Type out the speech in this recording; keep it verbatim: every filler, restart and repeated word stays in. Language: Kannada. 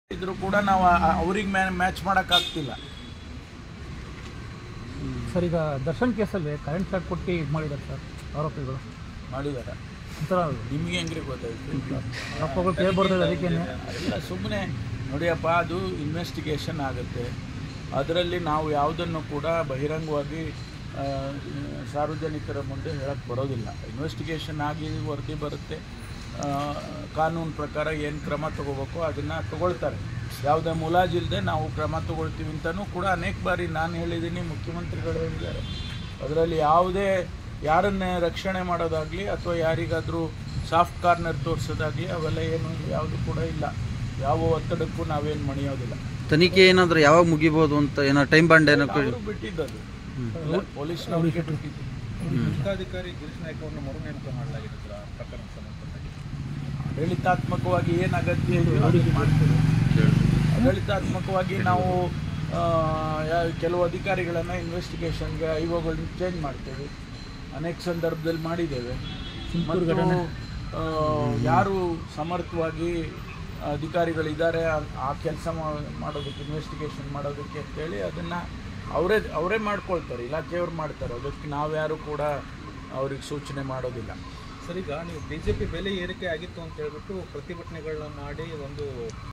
ಇದ್ರೂ ಕೂಡ ನಾವು ಅವ್ರಿಗೆ ಮ್ಯಾಚ್ ಮಾಡೋಕ್ಕಾಗ್ತಿಲ್ಲ ಸರ್. ಈಗ ದರ್ಶನ್ ಕೇಸಲ್ಲಿ ಕರೆಂಟ್ ಶಾಕ್ ಕೊಟ್ಟು ಇದು ಮಾಡಿದ್ದಾರೆ ಸರ್ ಆರೋಪಿಗಳು ಮಾಡಿದ್ದಾರೆ. ನಿಮಗೆ ಹೆಂಗ್ರಿ ಗೊತ್ತಾಯ್ತು? ಆರೋಪಗಳು ಕೇಳಿ ಬರ್ತದೆ ಅದಕ್ಕೇನೆ. ಇಲ್ಲ ಸುಮ್ಮನೆ ನೋಡಿಯಪ್ಪ, ಅದು ಇನ್ವೆಸ್ಟಿಗೇಷನ್ ಆಗುತ್ತೆ. ಅದರಲ್ಲಿ ನಾವು ಯಾವುದನ್ನು ಕೂಡ ಬಹಿರಂಗವಾಗಿ ಸಾರ್ವಜನಿಕರ ಮುಂದೆ ಹೇಳಕ್ಕೆ ಬರೋದಿಲ್ಲ. ಇನ್ವೆಸ್ಟಿಗೇಷನ್ ಆಗಿ ವರದಿ ಬರುತ್ತೆ, ಕಾನೂನು ಪ್ರಕಾರ ಏನು ಕ್ರಮ ತಗೋಬೇಕು ಅದನ್ನು ತಗೊಳ್ತಾರೆ. ಯಾವುದೇ ಮುಲಾಜಿಲ್ಲದೆ ನಾವು ಕ್ರಮ ತಗೊಳ್ತೀವಿ ಅಂತಲೂ ಕೂಡ ಅನೇಕ ಬಾರಿ ನಾನು ಹೇಳಿದ್ದೀನಿ, ಮುಖ್ಯಮಂತ್ರಿಗಳು ಹೇಳಿದ್ದಾರೆ. ಅದರಲ್ಲಿ ಯಾವುದೇ ಯಾರನ್ನೇ ರಕ್ಷಣೆ ಮಾಡೋದಾಗಲಿ ಅಥವಾ ಯಾರಿಗಾದರೂ ಸಾಫ್ಟ್ ಕಾರ್ನರ್ ತೋರಿಸೋದಾಗಲಿ ಅವೆಲ್ಲ ಏನು ಯಾವುದು ಕೂಡ ಇಲ್ಲ. ಯಾವ ಒತ್ತಡಕ್ಕೂ ನಾವೇನು ಮಣಿಯೋದಿಲ್ಲ. ತನಿಖೆ ಏನಾದರೂ ಯಾವಾಗ ಮುಗಿಬೋದು ಅಂತ ಏನೋ ಟೈಮ್ ಬಾಂಡ್ ಏನೋ ಬಿಟ್ಟಿದ್ದದು ಪೊಲೀಸ್ನವರಿಗೆ ಬಿಟ್ಟಿದ್ದು. ಜಿಲ್ಲಾಧಿಕಾರಿ ಗಿರೀಶ್ ನಾಯ್ಕ ಅವರನ್ನು ಮರು ನೇಮಕ ಮಾಡಲಾಗಿದೆ ಪ್ರಕರಣ ಸಂಬಂಧಪಟ್ಟ ಆಡಳಿತಾತ್ಮಕವಾಗಿ ಏನು ಅಗತ್ಯ ಇದೆಯೋ ಅದನ್ನು ಮಾಡ್ತೀವಿ. ಆಡಳಿತಾತ್ಮಕವಾಗಿ ನಾವು ಕೆಲವು ಅಧಿಕಾರಿಗಳನ್ನು ಇನ್ವೆಸ್ಟಿಗೇಷನ್ಗೆ ಐ ಒಗಳನ್ನ ಚೇಂಜ್ ಮಾಡ್ತೇವೆ. ಅನೇಕ ಸಂದರ್ಭದಲ್ಲಿ ಮಾಡಿದ್ದೇವೆ. ಮತ್ತು ಯಾರು ಸಮರ್ಥವಾಗಿ ಅಧಿಕಾರಿಗಳಿದ್ದಾರೆ ಆ ಕೆಲಸ ಮಾಡೋದಕ್ಕೆ, ಇನ್ವೆಸ್ಟಿಗೇಷನ್ ಮಾಡೋದಕ್ಕೆ ಅಂತೇಳಿ ಅದನ್ನು ಅವರೇ ಅವರೇ ಮಾಡ್ಕೊಳ್ತಾರೆ, ಇಲಾಖೆಯವ್ರು ಮಾಡ್ತಾರೆ. ಅದಕ್ಕೆ ನಾವ್ಯಾರು ಕೂಡ ಅವ್ರಿಗೆ ಸೂಚನೆ ಮಾಡೋದಿಲ್ಲ. ಸರ್, ಈಗ ನೀವು ಬಿ ಜೆ ಪಿ ಬೆಲೆ ಏರಿಕೆ ಆಗಿತ್ತು ಅಂತ ಹೇಳ್ಬಿಟ್ಟು ಪ್ರತಿಭಟನೆಗಳನ್ನ ಮಾಡಿ ಒಂದು